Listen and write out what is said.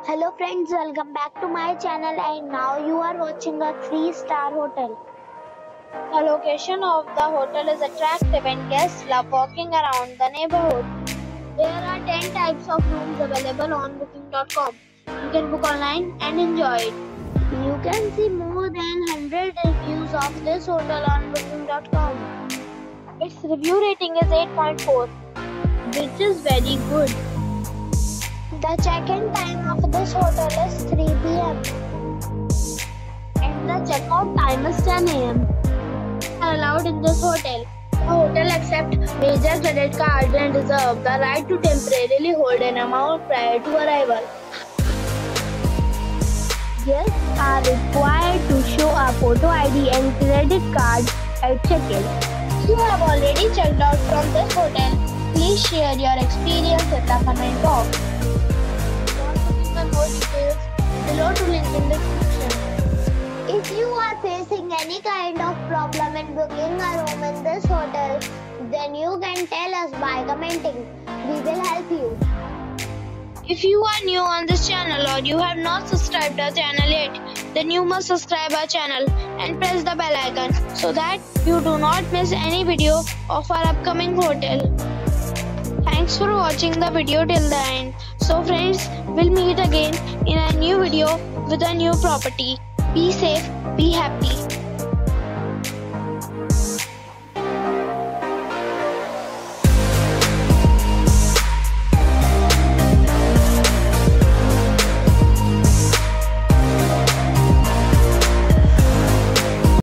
Hello friends, welcome back to my channel and now you are watching a 3-star hotel. The location of the hotel is attractive and guests love walking around the neighborhood. There are 10 types of rooms available on booking.com. You can book online and enjoy it. You can see more than 100 reviews of this hotel on booking.com. Its review rating is 8.4, which is very good. The check-in time of this hotel is 3 p.m. and the checkout time is 10 a.m. are allowed in this hotel. The hotel accepts major credit cards and reserves the right to temporarily hold an amount prior to arrival. Guests are required to show a photo ID and credit card at check-in. If you have already checked out from this hotel, please share your experience in the comment box. For more details, below to link in the description. If you are facing any kind of problem in booking a room in this hotel, then you can tell us by commenting. We will help you. If you are new on this channel or you have not subscribed our channel yet, then you must subscribe our channel and press the bell icon so that you do not miss any video of our upcoming hotel. Thanks for watching the video till the end. So friends, we'll meet again in a new video with a new property. Be safe, be happy.